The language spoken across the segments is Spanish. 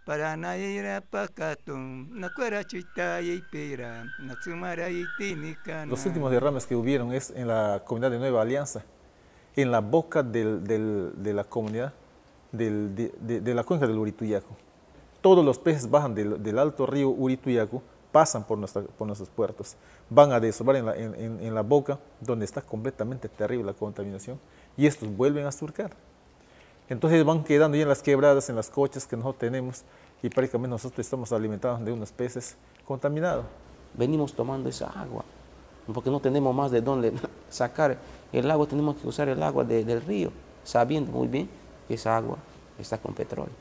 Los últimos derrames que hubieron es en la comunidad de Nueva Alianza, en la boca de la comunidad de la cuenca del Urituyacu. Todos los peces bajan del alto río Urituyacu, pasan por nuestros puertos, van a desovar en la boca, donde está completamente terrible la contaminación, y estos vuelven a surcar. Entonces van quedando ya en las quebradas, en las cochas que nosotros tenemos, y prácticamente nosotros estamos alimentados de unos peces contaminados. Venimos tomando esa agua, porque no tenemos más de dónde sacar el agua, tenemos que usar el agua del río, sabiendo muy bien que esa agua está con petróleo.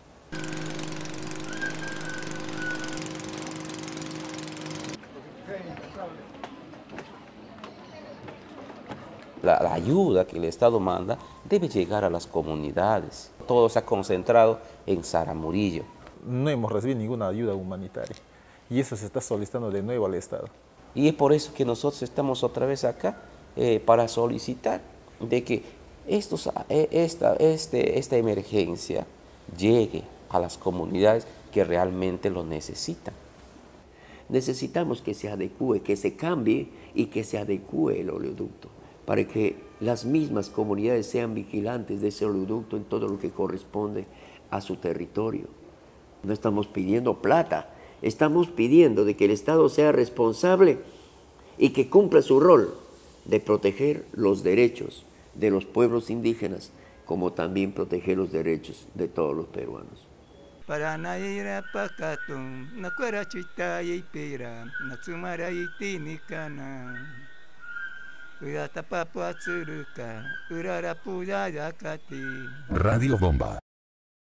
La ayuda que el Estado manda debe llegar a las comunidades. Todo se ha concentrado en Zaramurillo. No hemos recibido ninguna ayuda humanitaria y eso se está solicitando de nuevo al Estado. Y es por eso que nosotros estamos otra vez acá para solicitar de que esta emergencia llegue a las comunidades que realmente lo necesitan. Necesitamos que se adecue, que se cambie y que se adecue el oleoducto, para que las mismas comunidades sean vigilantes de ese oleoducto en todo lo que corresponde a su territorio. No estamos pidiendo plata, estamos pidiendo de que el Estado sea responsable y que cumpla su rol de proteger los derechos de los pueblos indígenas, como también proteger los derechos de todos los peruanos. Radio Bomba.